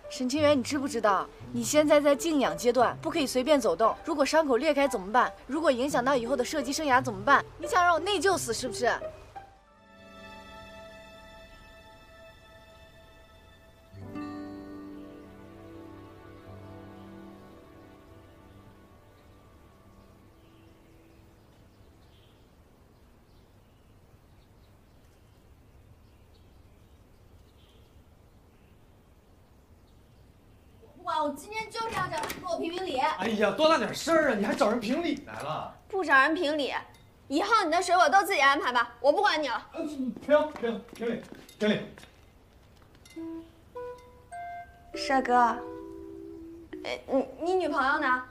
沈清源，你知不知道，你现在在静养阶段，不可以随便走动。如果伤口裂开怎么办？如果影响到以后的射击生涯怎么办？你想让我内疚死是不是？ 哇，我今天就是要找他给我评评理。 哎呀，多大点事儿啊！你还找人评理来了？ 不找人评理，以后你的水果都自己安排吧，我不管你了。 评理。 帅哥，你女朋友呢？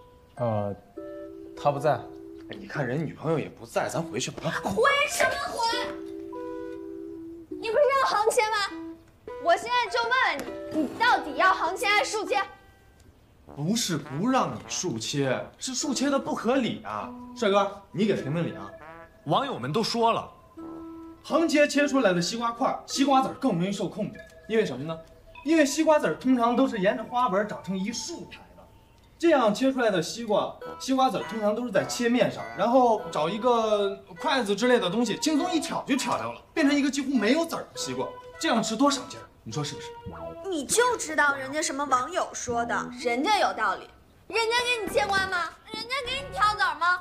他不在。 哎，你看人女朋友也不在，咱回去吧。 回什么回？你不是要横切吗？我现在就问问你，你到底要横切还是竖切？ 不是不让你竖切，是竖切的不合理啊！帅哥，你给评评理啊！ 网友们都说了， 横切切出来的西瓜块、西瓜籽更容易受控制，因为什么呢？因为西瓜籽通常都是沿着花纹长成一竖排的，这样切出来的西瓜籽通常都是在切面上，然后找一个筷子之类的东西，轻松一挑就挑掉了，变成一个几乎没有籽儿的西瓜，这样吃多省劲儿，你说是不是？ 你就知道人家什么网友说的，人家有道理，人家给你切瓜吗？人家给你挑籽儿吗？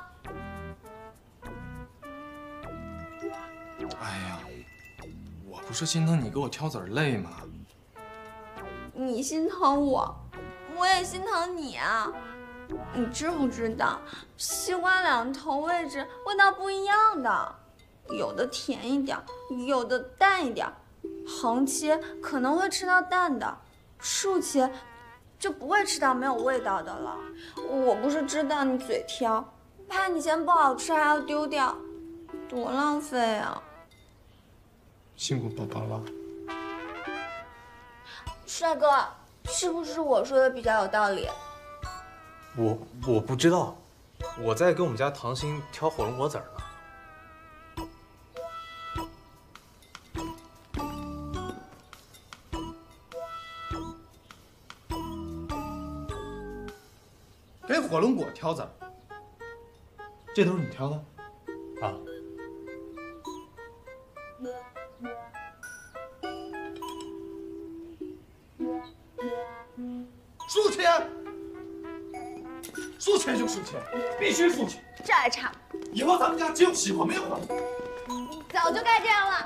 哎呀，我不是心疼你给我挑籽儿累吗？ 你心疼我，我也心疼你啊！你知不知道，西瓜两头位置味道不一样的，有的甜一点，有的淡一点。横切可能会吃到淡的，竖切就不会吃到没有味道的了。我不是知道你嘴挑，怕你嫌不好吃还要丢掉，多浪费啊！ 辛苦宝宝了。 帅哥，是不是我说的比较有道理？ 我不知道，我在给我们家糖心挑火龙果籽儿呢。 给火龙果挑籽儿，这都是你挑的？ 啊。 竖切，竖切就竖切，必须竖切。 这还差不多， 以后咱们家只有西瓜，没有火龙果。 早就该这样了。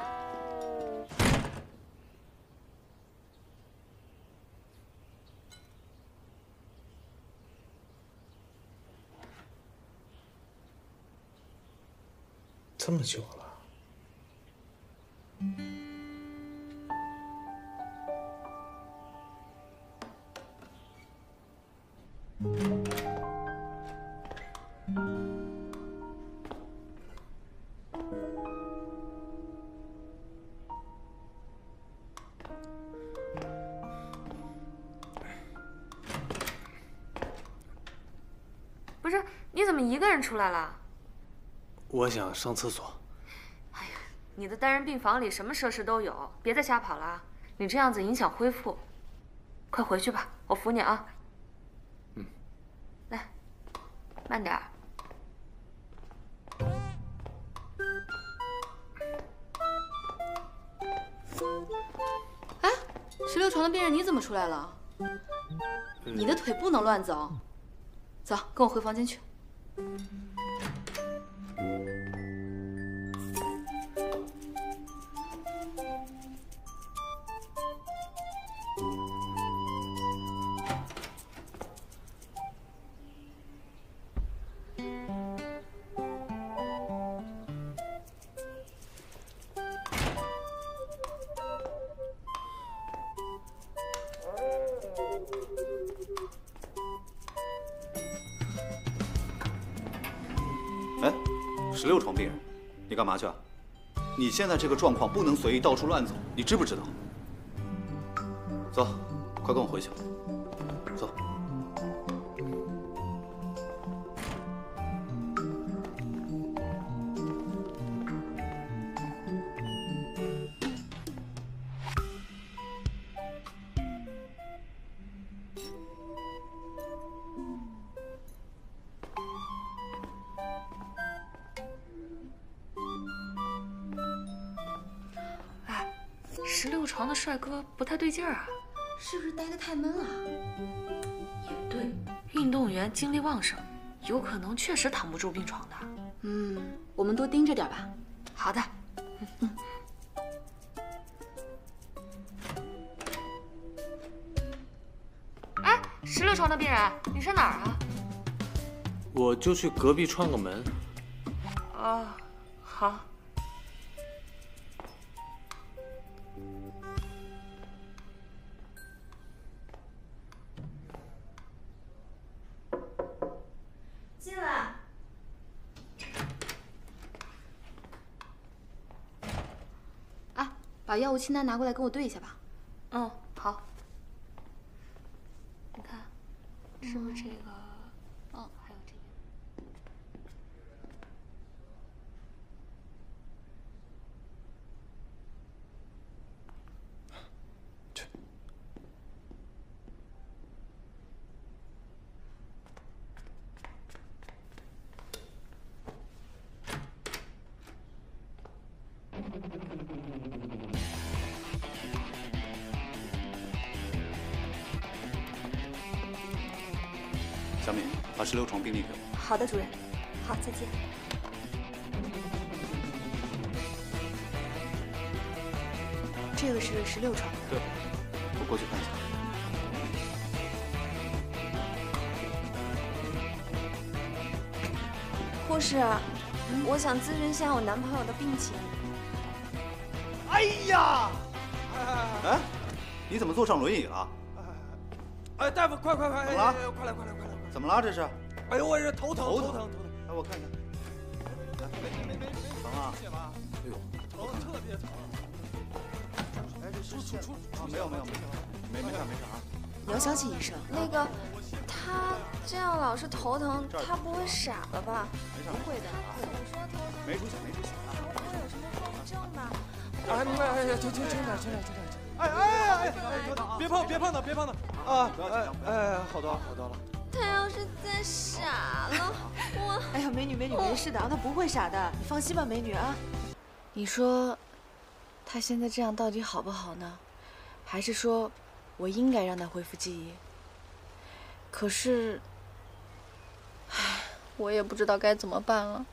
这么久了。 不是，你怎么一个人出来了？ 我想上厕所。 哎呀，你的单人病房里什么设施都有，别再瞎跑了，你这样子影响恢复。快回去吧，我扶你啊。 嗯。 来，慢点儿。 哎，16床的病人你怎么出来了？你的腿不能乱走。走，跟我回房间去。 哎，16床病人，你干嘛去啊？你现在这个状况不能随意到处乱走，你知不知道？走，快跟我回去。走。 16床的帅哥不太对劲儿啊。 是不是待得太闷了？ 也对，运动员精力旺盛，有可能确实躺不住病床的。 我们多盯着点吧。 好的。哎，16床的病人，你上哪儿啊？ 我就去隔壁串个门。 哦，好。 进来。啊，把药物清单拿过来跟我对一下吧。 嗯，好。你看，是不是这个？还有这个。 小敏，把16床病历给我。 好的，主任。好，再见。这个是16床。 对，我过去看一下。 护士，我想咨询一下我男朋友的病情。 哎呀！ 哎，你怎么坐上轮椅了？ 哎，大夫，快！ 怎么了？ 快来！ 怎么了？这是？ 哎呦，我这头疼。 哎，我看看。没疼啊？哎呦， 头特别疼。 哎，这出啊？没事啊。 刘小姐医生，那个，他这样老是头疼，他不会傻了吧？不会的。总说头疼。 没出息。 不会有什么后遗症吧？ 哎，轻点。哎，别碰他啊！好多了。 他要是再傻了，我…… 哎呀，美女，没事的，他不会傻的，你放心吧，美女啊。 你说，他现在这样到底好不好呢？还是说，我应该让他恢复记忆？可是，唉，我也不知道该怎么办了。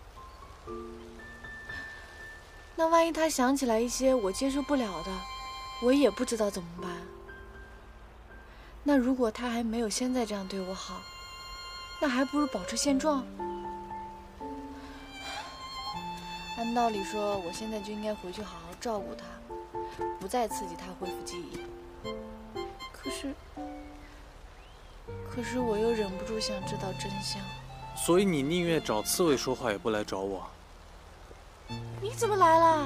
那万一他想起来一些我接受不了的，我也不知道怎么办。那如果他还没有现在这样对我好，那还不如保持现状。按道理说，我现在就应该回去好好照顾他，不再刺激他恢复记忆。可是我又忍不住想知道真相。 所以你宁愿找刺猬说话，也不来找我。 你怎么来了？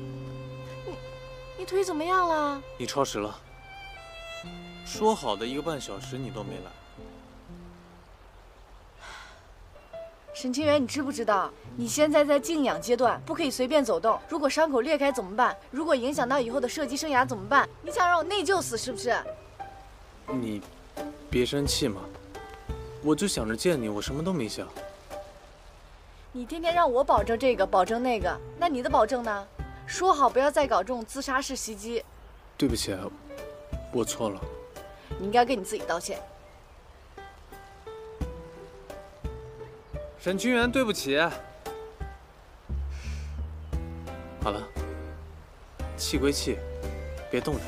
你腿怎么样了？ 你超时了。说好的1个半小时你都没来。 沈清源，你知不知道，你现在在静养阶段，不可以随便走动。如果伤口裂开怎么办？如果影响到以后的射击生涯怎么办？你想让我内疚死是不是？ 你别生气嘛，我就想着见你，我什么都没想。 你天天让我保证这个保证那个，那你的保证呢？说好不要再搞这种自杀式袭击。 对不起，我错了。 你应该跟你自己道歉。 沈清源，对不起。好了，气归气，别动着。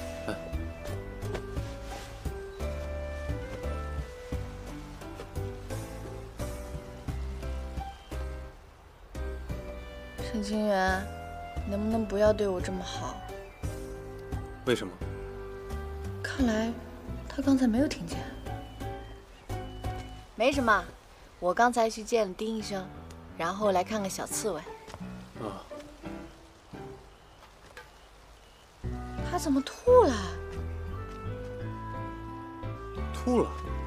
沈清源，能不能不要对我这么好？ 为什么？ 看来他刚才没有听见。没什么，我刚才去见了丁医生，然后来看看小刺猬。 啊。 他怎么吐了？ 吐了？